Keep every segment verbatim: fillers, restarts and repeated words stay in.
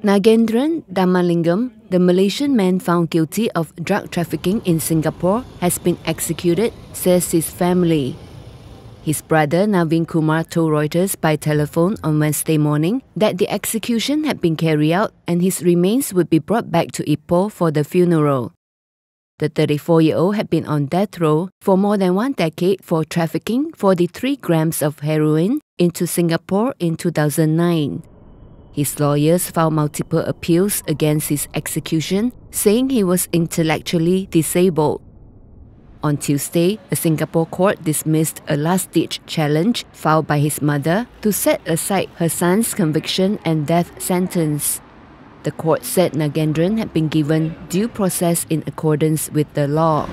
Nagaenthran Dharmalingam, the Malaysian man found guilty of drug trafficking in Singapore, has been executed, says his family. His brother Navin Kumar told Reuters by telephone on Wednesday morning that the execution had been carried out and his remains would be brought back to Ipoh for the funeral. The thirty-four-year-old had been on death row for more than one decade for trafficking forty-three grams of heroin into Singapore in two thousand nine. His lawyers filed multiple appeals against his execution, saying he was intellectually disabled. On Tuesday, a Singapore court dismissed a last-ditch challenge filed by his mother to set aside her son's conviction and death sentence. The court said Nagaenthran had been given due process in accordance with the law.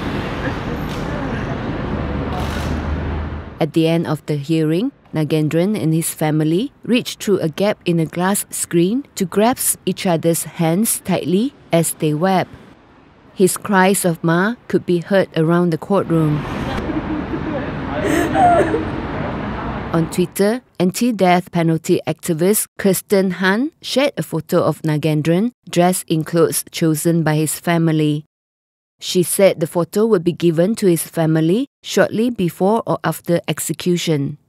At the end of the hearing, Nagaenthran and his family reached through a gap in a glass screen to grasp each other's hands tightly as they wept. His cries of "Ma" could be heard around the courtroom. On Twitter, anti-death penalty activist Kirsten Han shared a photo of Nagaenthran dressed in clothes chosen by his family. She said the photo would be given to his family shortly before or after execution.